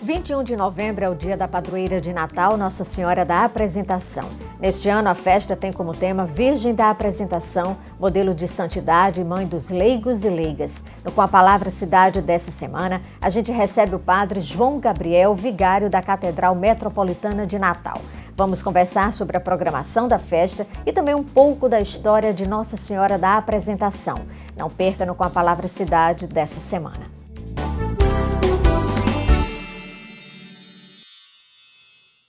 21 de novembro é o dia da padroeira de Natal, Nossa Senhora da Apresentação. Neste ano, a festa tem como tema Virgem da Apresentação, modelo de santidade e mãe dos leigos e leigas. Com a palavra cidade dessa semana, a gente recebe o padre João Gabriel, vigário da Catedral Metropolitana de Natal. Vamos conversar sobre a programação da festa e também um pouco da história de Nossa Senhora da Apresentação. Não perca no Com a Palavra Cidade dessa semana.